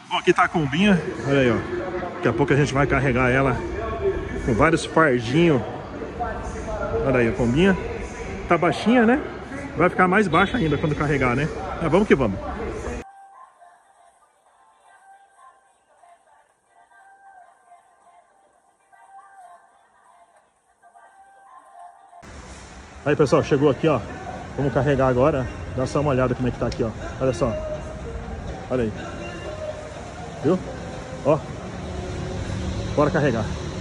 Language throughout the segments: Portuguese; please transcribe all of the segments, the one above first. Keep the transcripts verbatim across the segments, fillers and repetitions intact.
Bom, aqui tá a combinha, olha aí, ó. Daqui a pouco a gente vai carregar ela com vários fardinhos. Olha aí a combinha. Tá baixinha, né? Vai ficar mais baixa ainda quando carregar, né? Mas vamos que vamos. Aí, pessoal, chegou aqui, ó. Vamos carregar agora. Dá só uma olhada como é que tá aqui, ó. Olha só. Olha aí. Viu? Ó. Bora carregar.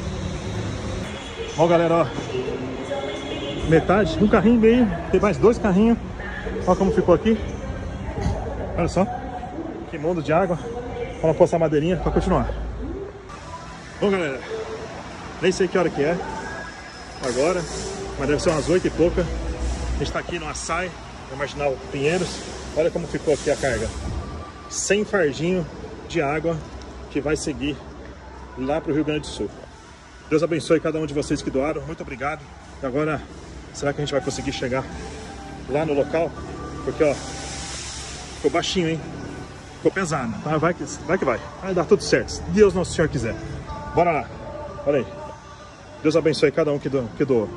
Ó, galera, ó. Metade, um carrinho meio. Tem mais dois carrinhos. Ó como ficou aqui. Olha só. Que mundo de água. Vamos pôr essa madeirinha pra continuar. Bom, galera. Nem sei que hora que é. Agora. Mas deve ser umas oito e pouca. A gente tá aqui no Açaí, na Marginal Pinheiros. Olha como ficou aqui a carga. cem fardinho de água que vai seguir lá pro Rio Grande do Sul. Deus abençoe cada um de vocês que doaram. Muito obrigado. E agora, será que a gente vai conseguir chegar lá no local? Porque, ó, ficou baixinho, hein? Ficou pesado. Tá? Vai que vai. que vai. Vai dar tudo certo. Se Deus Nosso Senhor quiser. Bora lá. Olha aí. Deus abençoe cada um que doou. Que doou.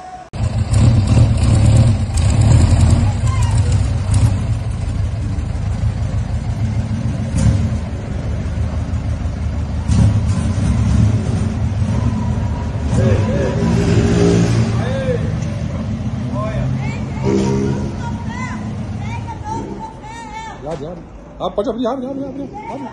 Abre, abre. Ah, pode abrir, abre, abre, abre, abre.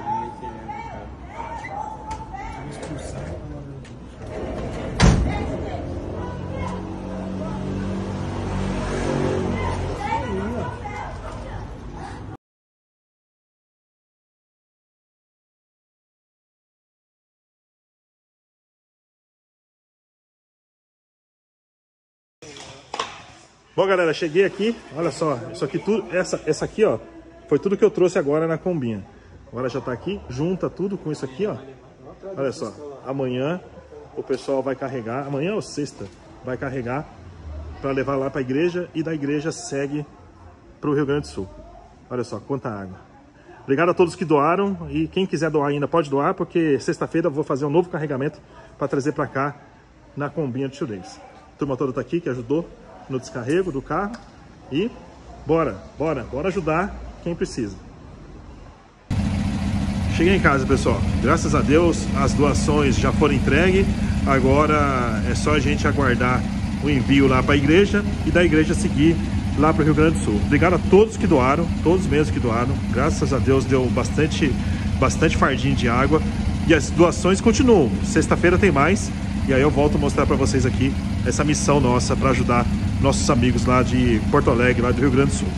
Bom, galera, cheguei aqui. Olha só, isso aqui tudo, essa, essa aqui, ó, foi tudo que eu trouxe agora na combinha. Agora já tá aqui, junta tudo com isso aqui, ó. Olha só, amanhã o pessoal vai carregar, amanhã ou sexta, vai carregar para levar lá para a igreja e da igreja segue para o Rio Grande do Sul. Olha só, quanta água. Obrigado a todos que doaram e quem quiser doar ainda pode doar, porque sexta-feira eu vou fazer um novo carregamento para trazer para cá na combinha do Tio Davis. A turma toda tá aqui que ajudou no descarrego do carro e bora, bora, bora ajudar quem precisa. Cheguei em casa, pessoal. Graças a Deus as doações já foram entregues. Agora é só a gente aguardar o envio lá para a igreja e da igreja seguir lá para o Rio Grande do Sul. Obrigado a todos que doaram, todos mesmo que doaram. Graças a Deus deu bastante, bastante fardinho de água e as doações continuam. Sexta-feira tem mais e aí eu volto a mostrar para vocês aqui essa missão nossa para ajudar nossos amigos lá de Porto Alegre, lá do Rio Grande do Sul.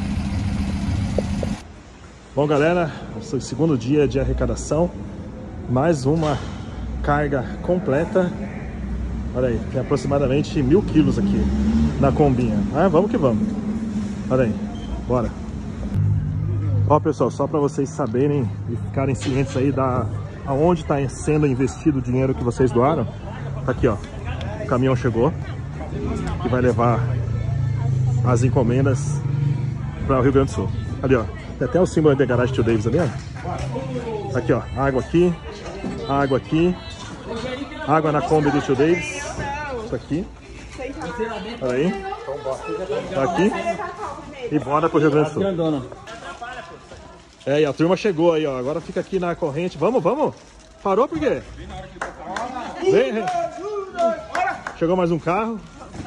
Bom, galera, esse é o segundo dia de arrecadação. Mais uma carga completa. Olha aí, tem aproximadamente mil quilos aqui na combinha. Ah, vamos que vamos. Olha aí, bora. Ó, pessoal, só para vocês saberem e ficarem cientes aí da aonde está sendo investido o dinheiro que vocês doaram. Tá aqui, ó. O caminhão chegou que vai levar as encomendas para o Rio Grande do Sul. Ali, ó. Tem até o símbolo da garagem Tio Davis ali, ó. Aqui, ó. Água aqui. Água aqui. Água na Kombi do Tio Davis. Isso aqui. Olha aí. Tá aqui. E bora pro Rio Grande do Sul. É, e a turma chegou aí, ó. Agora fica aqui na corrente. Vamos, vamos. Parou por quê? Vem. Chegou mais um carro.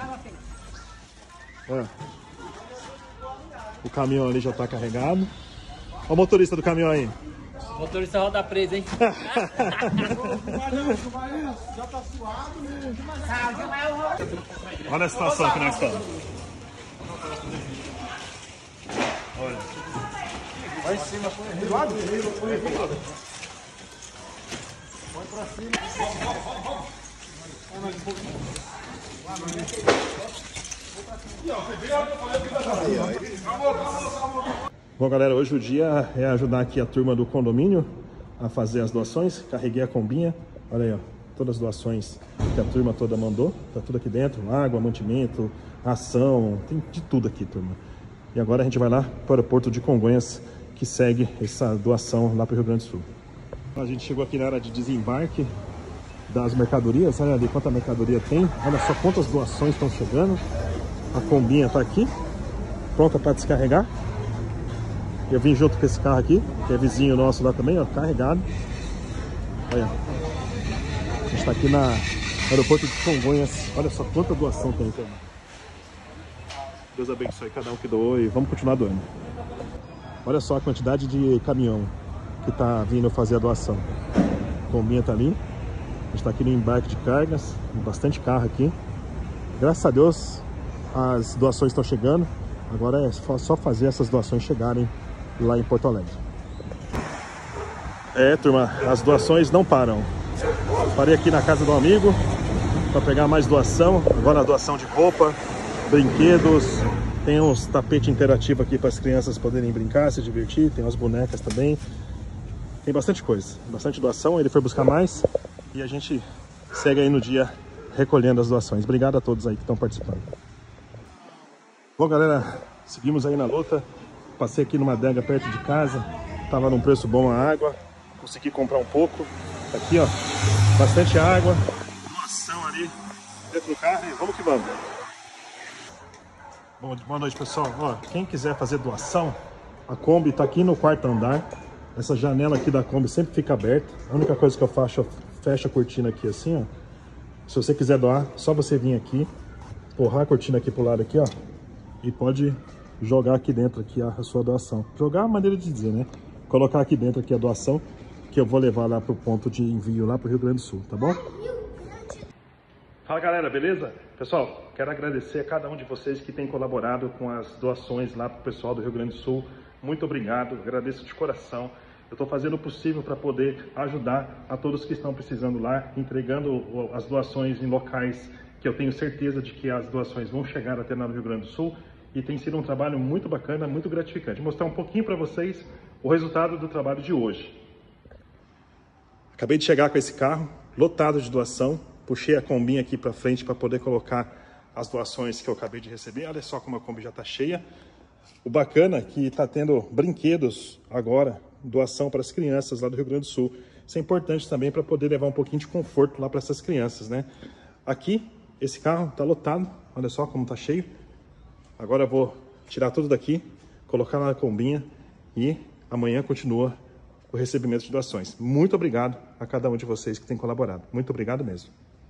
É. O caminhão ali já tá carregado. Olha o motorista do caminhão aí. O motorista roda preso, hein? Já tá suado. Olha a situação que nós estamos. Olha. Vai em cima, põe do lado. Põe pra cima. Bom, galera, hoje o dia é ajudar aqui a turma do condomínio a fazer as doações. Carreguei a combinha. Olha aí, ó, todas as doações que a turma toda mandou. Tá tudo aqui dentro, água, mantimento, ação, tem de tudo aqui, turma. E agora a gente vai lá para o aeroporto de Congonhas, que segue essa doação lá para o Rio Grande do Sul. A gente chegou aqui na área de desembarque das mercadorias. Olha ali quanta mercadoria tem. Olha só quantas doações estão chegando. A combinha está aqui, pronta para descarregar. Eu vim junto com esse carro aqui, que é vizinho nosso lá também, ó, carregado. Olha, a gente está aqui na no aeroporto de Congonhas. Olha só quanta doação tem, então. Deus abençoe cada um que doou e vamos continuar doando. Olha só a quantidade de caminhão que tá vindo fazer a doação. A combinha tá ali. A gente tá aqui no embarque de cargas, bastante carro aqui. Graças a Deus as doações estão chegando. Agora é só fazer essas doações chegarem lá em Porto Alegre. É, turma, as doações não param. Parei aqui na casa de um amigo para pegar mais doação. Agora a doação de roupa, brinquedos. Tem uns tapetes interativos aqui para as crianças poderem brincar, se divertir. Tem umas bonecas também. Tem bastante coisa, bastante doação. Ele foi buscar mais e a gente segue aí no dia recolhendo as doações. Obrigado a todos aí que estão participando. Bom, galera, seguimos aí na luta. Passei aqui numa adega perto de casa. Tava num preço bom a água. Consegui comprar um pouco. Tá aqui, ó, bastante água. Doação ali dentro do carro e vamos que vamos. Bom, boa noite, pessoal. Ó, quem quiser fazer doação, a Kombi tá aqui no quarto andar. Essa janela aqui da Kombi sempre fica aberta. A única coisa que eu faço, eu fecho a cortina aqui assim, ó. Se você quiser doar, só você vir aqui, empurrar a cortina aqui pro lado aqui, ó, e pode jogar aqui dentro aqui a, a sua doação. Jogar é a maneira de dizer, né? Colocar aqui dentro aqui a doação, que eu vou levar lá pro ponto de envio lá pro Rio Grande do Sul, tá bom? Fala, galera, beleza? Pessoal, quero agradecer a cada um de vocês que tem colaborado com as doações lá pro pessoal do Rio Grande do Sul. Muito obrigado, agradeço de coração. Eu estou fazendo o possível para poder ajudar a todos que estão precisando lá, entregando as doações em locais que eu tenho certeza de que as doações vão chegar até lá no Rio Grande do Sul. E tem sido um trabalho muito bacana, muito gratificante. Vou mostrar um pouquinho para vocês o resultado do trabalho de hoje. Acabei de chegar com esse carro, lotado de doação. Puxei a combinha aqui para frente para poder colocar as doações que eu acabei de receber. Olha só como a Kombi já está cheia. O bacana é que está tendo brinquedos agora, doação para as crianças lá do Rio Grande do Sul. Isso é importante também para poder levar um pouquinho de conforto lá para essas crianças, né? Aqui, esse carro está lotado. Olha só como está cheio. Agora eu vou tirar tudo daqui, colocar na combinha e amanhã continua o recebimento de doações. Muito obrigado a cada um de vocês que tem colaborado. Muito obrigado mesmo.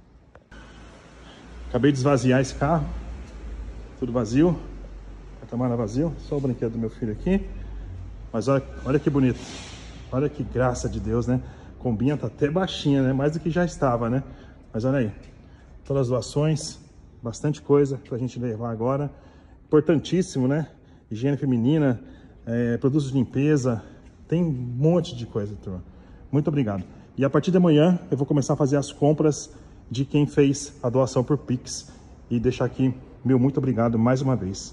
Acabei de esvaziar esse carro. Tudo vazio. Porta-mala vazio. Só o brinquedo do meu filho aqui. Mas olha, olha que bonito. Olha que graça de Deus, né? A combinha tá até baixinha, né? Mais do que já estava, né? Mas olha aí. Todas as doações. Bastante coisa pra gente levar agora. Importantíssimo, né? Higiene feminina, é, produtos de limpeza, tem um monte de coisa, turma. Muito obrigado. E a partir de amanhã eu vou começar a fazer as compras de quem fez a doação por Pix. E deixar aqui meu muito obrigado mais uma vez.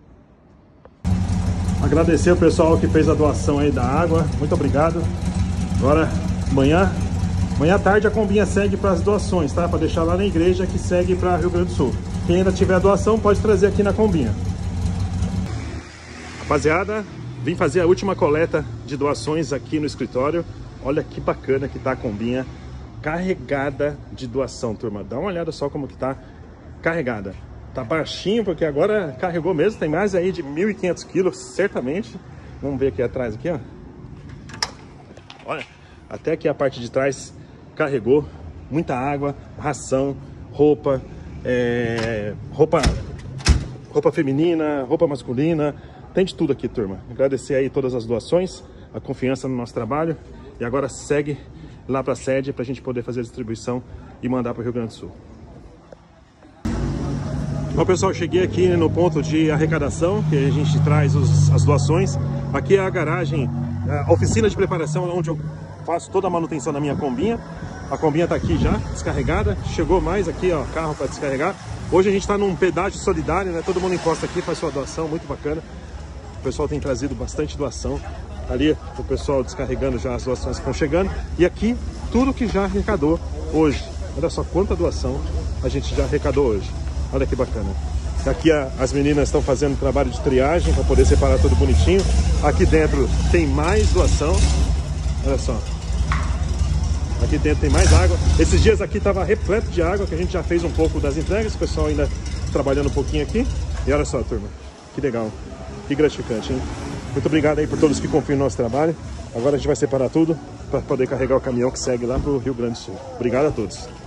Agradecer o pessoal que fez a doação aí da água. Muito obrigado. Agora, amanhã, amanhã à tarde a combinha segue para as doações, tá? Para deixar lá na igreja que segue para Rio Grande do Sul. Quem ainda tiver a doação pode trazer aqui na combinha. Rapaziada, vim fazer a última coleta de doações aqui no escritório. Olha que bacana que tá a combinha carregada de doação, turma. Dá uma olhada só como que tá carregada. Tá baixinho porque agora carregou mesmo. Tem mais aí de mil e quinhentos quilos, certamente. Vamos ver aqui atrás, aqui, ó. Olha, até aqui a parte de trás carregou muita água, ração, roupa, é, roupa, roupa feminina, roupa masculina. Tem de tudo aqui, turma. Agradecer aí todas as doações, a confiança no nosso trabalho. E agora segue lá para a sede para a gente poder fazer a distribuição e mandar para o Rio Grande do Sul. Bom, pessoal, cheguei aqui no ponto de arrecadação, que a gente traz os, as doações. Aqui é a garagem, a oficina de preparação, onde eu faço toda a manutenção da minha combinha. A combinha está aqui já, descarregada. Chegou mais aqui, ó, carro para descarregar. Hoje a gente está num pedágio solidário, né? Todo mundo encosta aqui, faz sua doação, muito bacana. O pessoal tem trazido bastante doação. Ali o pessoal descarregando já as doações que estão chegando. E aqui tudo que já arrecadou hoje. Olha só quanta doação a gente já arrecadou hoje. Olha que bacana. Aqui a, as meninas estão fazendo trabalho de triagem para poder separar tudo bonitinho. Aqui dentro tem mais doação. Olha só. Aqui dentro tem mais água. Esses dias aqui estava repleto de água, que a gente já fez um pouco das entregas. O pessoal ainda trabalhando um pouquinho aqui. E olha só, turma, que legal, que gratificante, hein? Muito obrigado aí por todos que confiam no nosso trabalho. Agora a gente vai separar tudo para poder carregar o caminhão que segue lá para o Rio Grande do Sul. Obrigado a todos.